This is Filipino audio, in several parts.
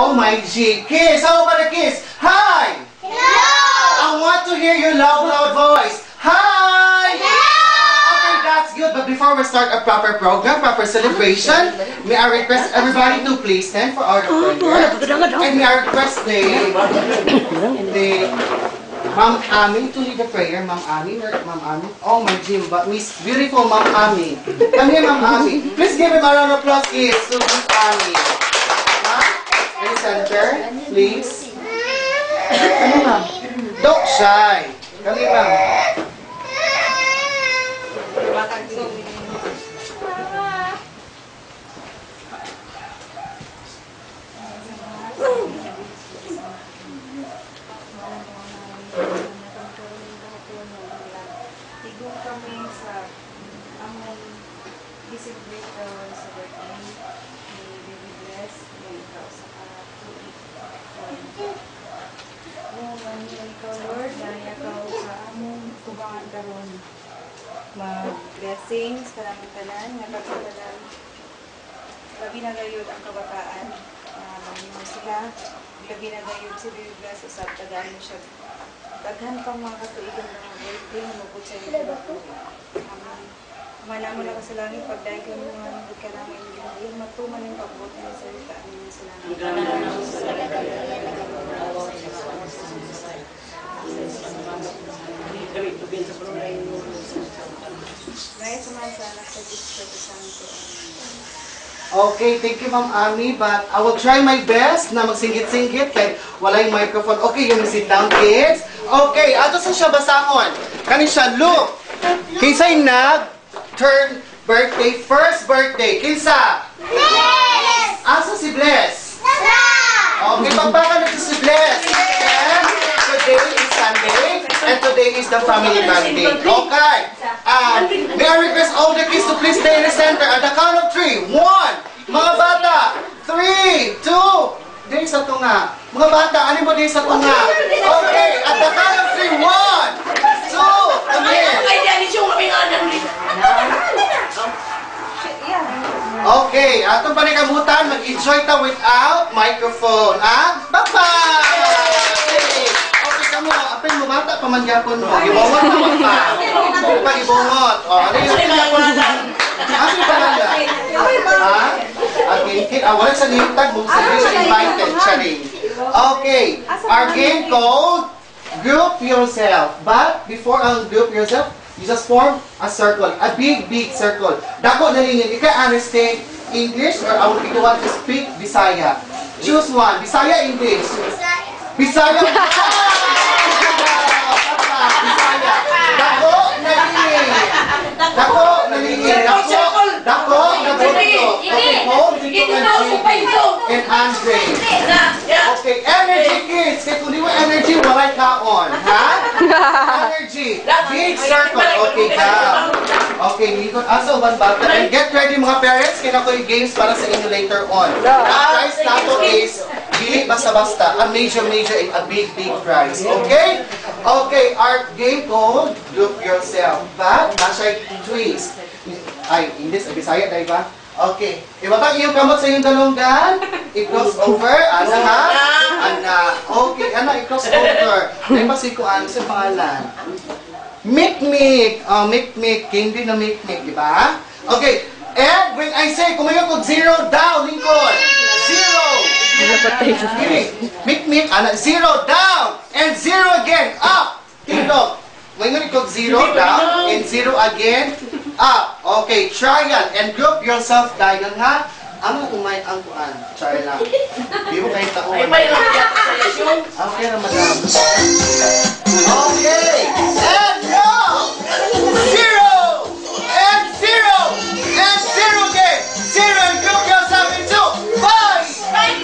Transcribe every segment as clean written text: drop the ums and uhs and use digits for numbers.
Oh my G. Kiss. How about a kiss? Hi. Hello. I want to hear your loud voice. Hi. Hello. Okay, that's good. But before we start a proper program, proper celebration, may I request everybody to please stand for our prayer. And may I request the Ma'am Ami to lead the prayer. Ma'am Ami, Ma'am Ami. Oh my G, but Miss beautiful Ma'am Ami. Come here, Ma'am Ami. Please give him a round of applause, kids, to Miss Ami. In the center, please. Come here, ma'am. Don't shy. Come here, ma'am. Tigong kami sa among celebrate sa birthday ni Baby Bless na ikaw sa tuig. Ikaw, Lord, dahil ikaw sa among tubangan karon mag-blessings karaming tanan nga pagkatanan labi na gayud ang kabataan maminaw sila labi na gayud si Baby Bless usab tagaan mo siya daghan pang mga katuigan na birthday na mabot sa iyo manamo na ka sa langit pagdahil ka mo nga nabot ka namin yung matuman yung pagbot na sa salita namin sa langit Okay, thank you Ma'am Ami, but I will try my best na magsinggit-singgit kay walay microphone. Okay, you may sit down, kids. Okay, ato sa siya basahon. Kani siya, look. Kinsa'y nag-turn birthday, first birthday. Kinsa? Bless! Asa si Bless? Okay, pagpaka na si Bless. And today is Sunday, and today is the family birthday. Okay. May I request all the kids to please stay in the center at the count of 3. 1. Mga bata. 3, 2. Dahil sa tunga. Mga bata, ano mo dahil sa tunga? Okay. At the count of 3. 1, 2. Come here. Okay. Atong panikamutan, mag-enjoy ta without microphone. Bye-bye! Okay, kamo. Apin mo bata, pamangyapon mo. Ibongot naman pa. Pag-ibongot. Ano yung pinapon? Ano yung pangalan? Okay, wala sa nitag mo. Sa invited, Charing. Okay, our game called Group Yourself. But before ang group yourself, you just form a circle. A big circle. Dako na lingon. You can understand English or I would want to speak Bisaya. Choose one. Bisaya, English. Bisaya. Bisaya. Dako na lingon. Dako na lingon. Dako na bunto. Okay, hold dito and Andre. Okay, energy kids. Kaya kung di mo energy, walay kaon. Ha? Energy. Big circle. Okay, ka. Okay, likod. Asa uban bata. And get ready mga parents. Kaya ko yung games para sa inyo later on. Prize nato is dili basta-basta. A major and a big prize. Okay? Okay, our game called Group Yourself. But, nasa twist. Ay, English, Bisaya, dahil ba? Okay. Ibatang iyong kamot sa iyong dalunggan. I-cross over. Ana ha? Ana. Okay, ana, i-cross over. Dahil ba si Kuan sa pangalan? Mikmik. Mikmik. Hindi na Mikmik, di ba? Okay. And when I say, kumayo ko 0 down, Lincoln. 0. Mikmik. Ana, 0 down. And 0 again. Up. Tindog. Ngayon ko 0 down. And 0 again. Up. Okay, trial and group yourself dayon ha. Ang umay ang kuan. Try lang. Di mo kayo taon. Okay na madam. Okay. And now 0 and 0 and 0 again. 0 and group yourself into 5. 5.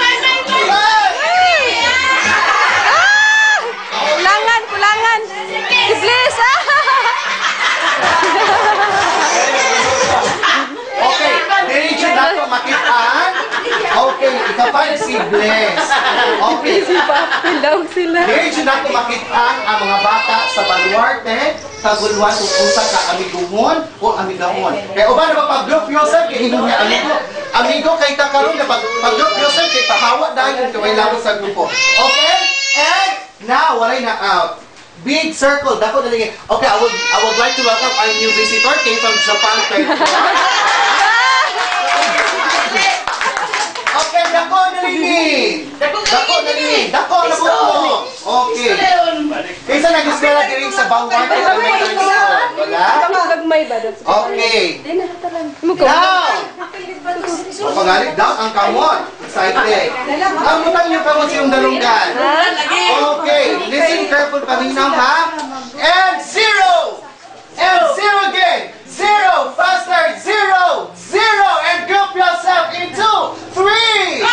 Kulangan. Iblis Okay, diretso na ito makitaan. Okay, ikaw pa One si Bless. Okay. Hilaw sila. Dili siya nato makitaan ang mga bata sa baluarte, kaguluhan kung usa ka amiguhon o amigahon. Kaya uban na pag-group yourself, kay inyong nga amigo. Amigo kay kakaroon na pag-group yourself, kay pahawa dahil yung kaway labas sa grupo. Okay? And now, walay na out. Big circle, dako na lagi. Okay, I would like to welcome our new visitor, came from Japan, Okay, dako na lagi. Dako na lagi. Dako na po. Okay. Kaysa nag-eskwela diri sa bawang wala? Gagmay ba? Okay. Mo ko. Now! O pangalit daw ang kamot. Excited. Ang mutang niyo kamot sa iyong dalunggan. Okay. Listen careful paminaw ha. And zero! And zero again! Zero! Faster! Zero! Zero! And group yourself into 3!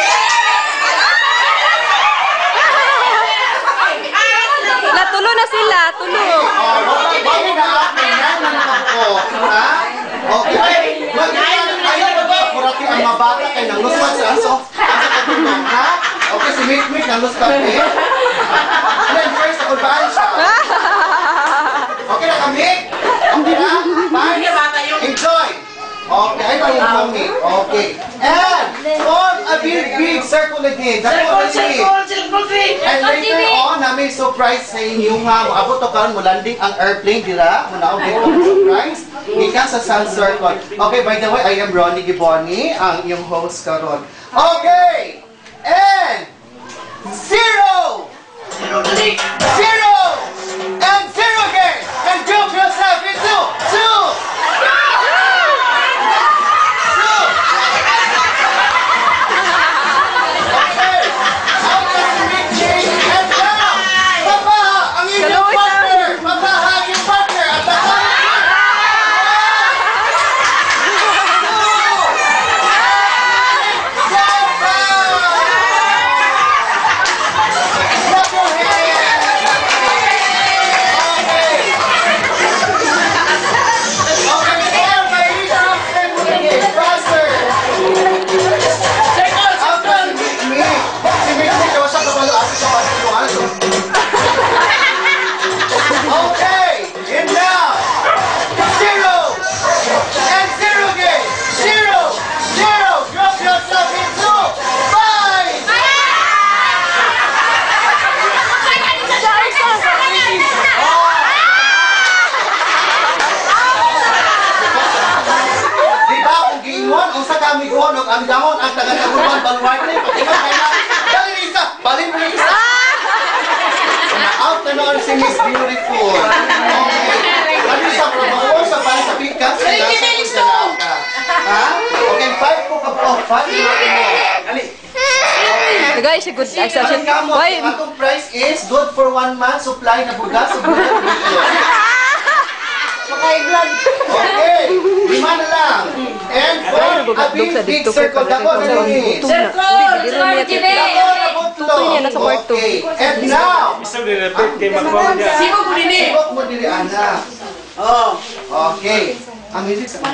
Natulo na sila, tulo. Bakit na ako? Ha? Okay. Ayaw na ba? Kurati ang mga bata kay nangluspat sa aso. Asa ka tulong, ha? Okay, si Mick nangluspat eh. And then first, ulbaan siya. Okay na kami? Okay na? Fine? Enjoy! Okay, ay parang kami. Okay. And form a big circle again. And later on, na may surprise sa inyo nga. Maabot to karon mo landing ang airplane dira. Muna ako dito surprise. Ika sa Sun Circle. Okay, by the way, I am Ronnie Giboni, ang iyong host karon. Okay! And zero! Zero! And zero again! And group yourself into 2! Ang dahon ang taga-taguan balwarte patinga kaya balin mo isa out na noon si Miss Beautiful. Okay ano sa promo sa para sa pick-up ha? Okay 5 po ka po 5 ali Guys, good exception. Why? Ang price is good for 1 month supply na bugas. Okay, 5 na lang. And for a big circle, dako na rin. Circle! Dako na butlo. Okay, and now. Sibok mo din eh. Sibok mo din anak. Okay. Ang music sa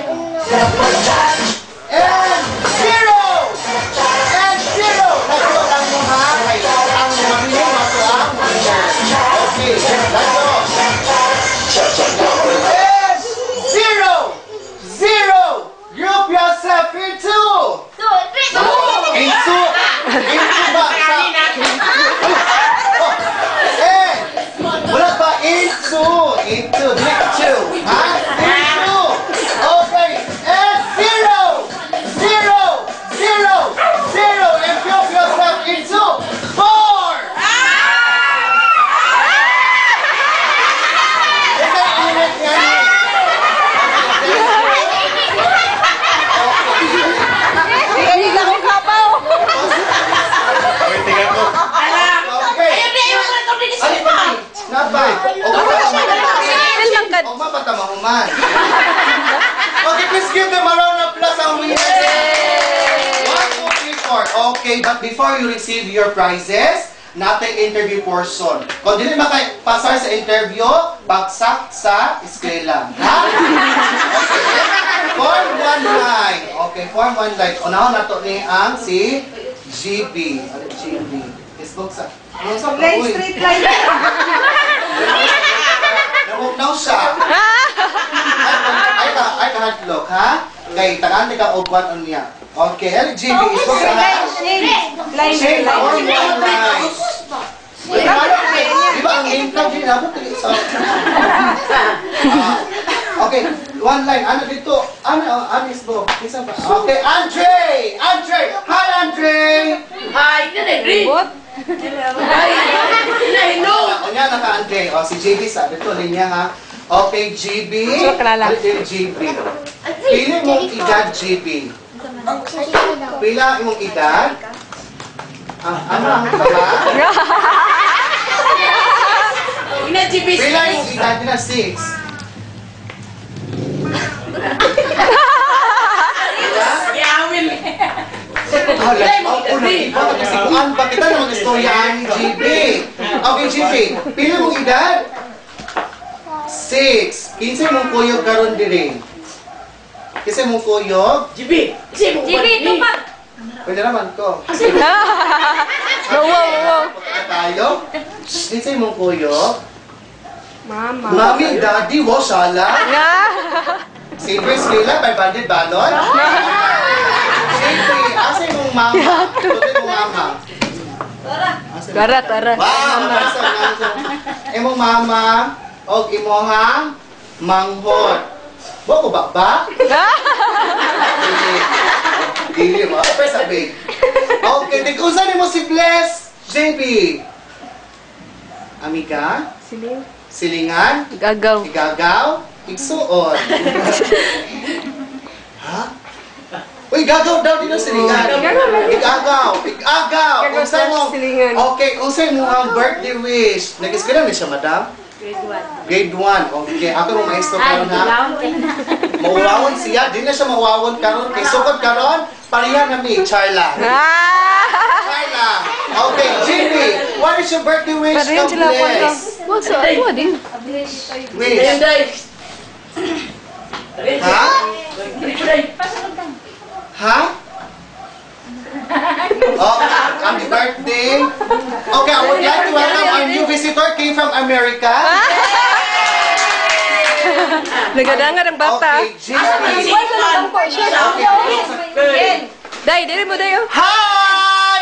and zero! And zero! Dako lang mo ha. Ang mabili mo ito ang winner. Okay, dako. Zero! Group yourself into! Into ba? Wala ba? Into. Direct two. Ha? Into. Okay. And zero! And group yourself into 4! Okay, please give them a round of applause ang winners. 1, 2, 3, 4. Okay, but before you receive your prizes, natin interview portion. Kung di naman kayo pasar sa interview, bagsak sa eskwela. Ha? Okay. Form 1 line. Okay, form 1 line. Unahon na to ni ang si GB. Ano GB? Facebook sa... Ano sa Line, uy? straight line. Namugnaw siya. Ay kahadlok, ha? Kay tagaan ka ugwan on niya. Okay, LGB. Facebook sa... Line, Shane, or line. one line. Di ba ang name tag din ako? Okay, one line. Ano dito? Ano is bo? Isa ba? Okay, Andre! Andre! Hi, Andre! Hi, Nene, What? Kanya naka Andre. O, si JB sa dito linya ha. Okay, GB. So, kalala. Ano din GB? Pili mong edad, GB. Pila imong edad? Ano ang tama? Pila imong edad na 6? Ba kita namang istoryahan ni GB? Okay, GB. Pila mong edad? 6. Kinsay mong kuyog karon diri? Kinsay mong kuyog? GB, tupak. Pwede naman ko. Wow, wow. Tayo? Kinsay mong kuyog? Mama. Mami, daddy, wow, shala. Nga. Silver Skilla, by Bandit Balon. Siyempre, asa mong mama? Tuloy mong mama. Tara, tara. Wow, imong mama, o imohang manghot. Wa ko ba? Dili mo. Apa sabi? Okay, tig-usan mo si Bless, JB. Amiga? Siling. Silingan? Gagaw. Igagaw? Igsuon. Ha? Uy, gagaw daw din ang silingan. Igagaw. Igagaw. Gagaw Unsay mo? silingan. Okay, unsay mo ang birthday wish? Nag-eskwela na siya, madam? Grade 1. Okay, ako mong maestro karon ha. Mauwawon siya, di na siya mauwawon karon. Kay sukod karon, pareha na mi, Charla. Charla. Okay, Jimmy, what is your birthday wish? Pareho God sila po. bless. What's up? What din? Wish. Ha? Ha? Oh, happy birthday. Okay, I would like to welcome our new visitor, came from America. Nagadangan ang bata. Okay, Jimmy. Day, dili mo dayo. Hi!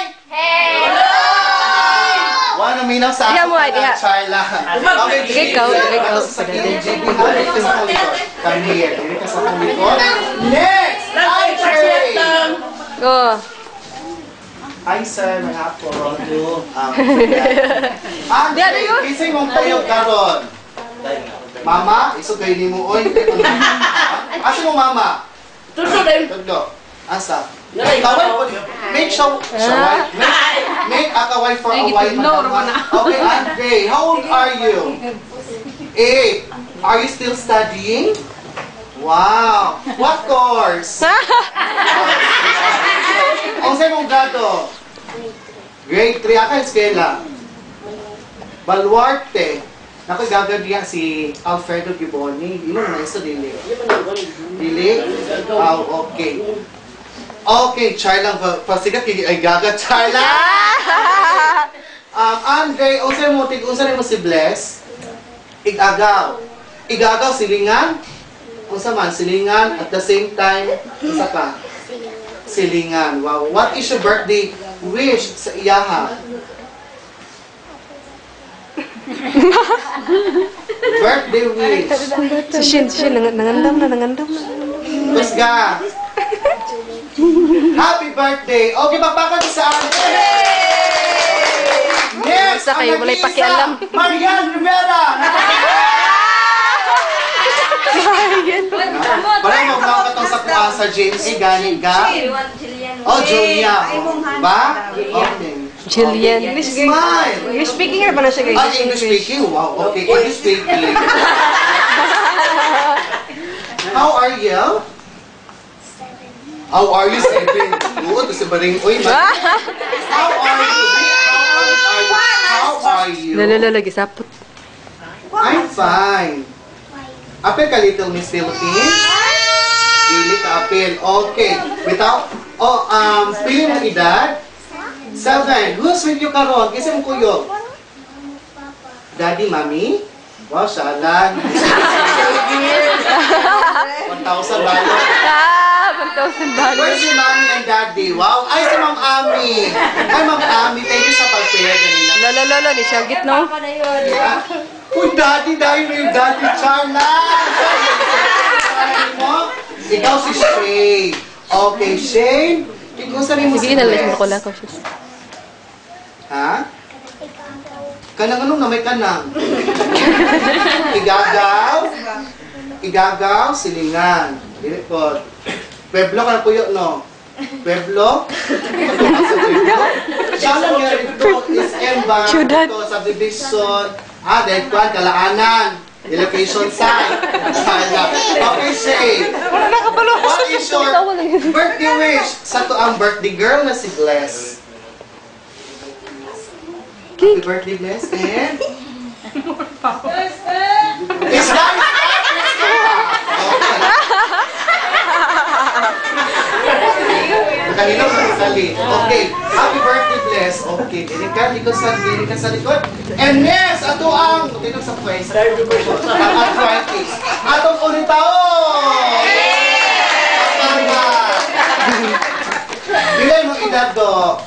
Wala minaw sa Diha ako mo, diha. Charla. Okay, Ikaw, ikaw. Sa kilid, JB, halik ka sa kulikot. Come here, dili ka sa kulikot. Next! Andre! Oh. Hi, sir. May hapon. Diha, Andre, diha. kisay mong payog karon. Mama, isugay ni mo, oy. Asa mo, mama? Tudlo. Asa? Kaway po. Make a kaway for a while. Okay, Andre, how old are you? 8. Are you still studying? Wow. What course? Ang sa'yo mong grado? Grade 3. Aka yung skela? Baluarte. Naku, gagawin si Alfredo Giboni. Ilo na isa, dili. Dili? Oh, okay. Okay, Charlang, pasigat ay gaga, Charlang! Andre, unsa mo si Bless? Igagaw. Igagaw, silingan? Unsa man, silingan, at the same time, isa ka? Silingan. Wow. What is your birthday wish sa iyaha? Birthday wish. Si Shin, nangandam na. Kusga. Happy birthday! Okay, magpakan sa akin. Next, Basta kayo, walay pakialam. Marian Rivera! Parang magkakatong sa kuha sa James E. Galing ka? Oh, Julia. Ba? Okay. Jillian. Smile! English speaking na ba na siya guys? Ah, English speaking? Wow, okay. English speaking. How are you? How are you, 7? Luod, kasi ba rin? Uy, how are you? How are you? Lalalala, gisapot. I'm fine. Apel ka, Little Miss Philippines? Pili ka, apel. Okay. Without, pili mo edad? 7. Who's with you karon? Kasi mo kuyo. Daddy, mommy? Wow, salan. 1,000 balot. Ah, 1,000 balot. Where's si mommy and daddy? Wow. Ay, si Ma'am Ami. Ay, Ma'am Ami, thank you sa pag-pair kanina. Lolo, lolo, ni Shagit, no? Uy, daddy, dahil mo yung daddy Charla. Mo? Ikaw si Shane. Okay, Shane. Ikaw sabi mo si Sige, nalagay Bless. ko lang ko siya. Ha? Kanang anong na may kanang? Igagaw? Igagaw, silingan. Dili po. Pueblo ka na puyo, no? Pueblo? Siya lang nga ito is Emba, Ciudad. ito, subdivision, dahil kwan, Kalaanan, location site. Okay, Shay. What is your birthday wish? Sa to ang birthday girl na si Bless. Happy birthday, Bless. And? Is that? Kanina sa sali. Okay. Happy birthday, Bless. Okay. Dili ka sa likod. And yes, ato ang tinog sa place. Ang arthritis. Atong ulit taon! Bilay mo edad do.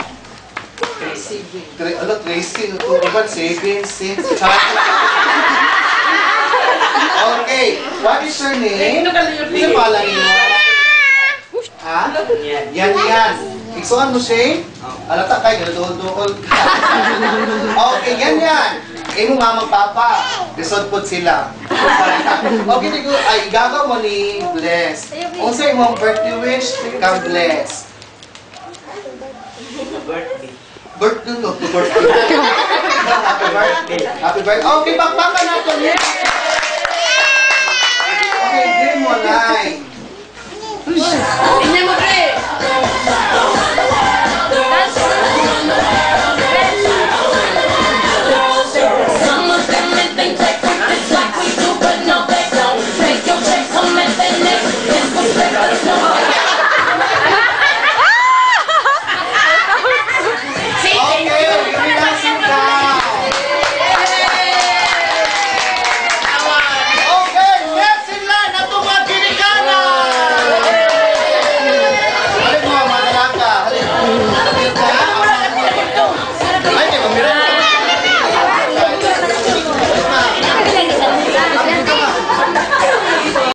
Tracy. Tutuban, 7, 6. Okay. What is your name? Ano pala niyo? Ha? Yan. Iksuan mo, Shane? Alata kayo, dool ka. Okay, yan. Imo mamang papa. Lisod po sila. Okay, ay gagaw mo ni Bless. Kung sa imong birthday wish, ka Bless. Birthday. Happy birthday. Okay, bakbakan natin. Okay, din mo, Nay. Hindi mo, Dre.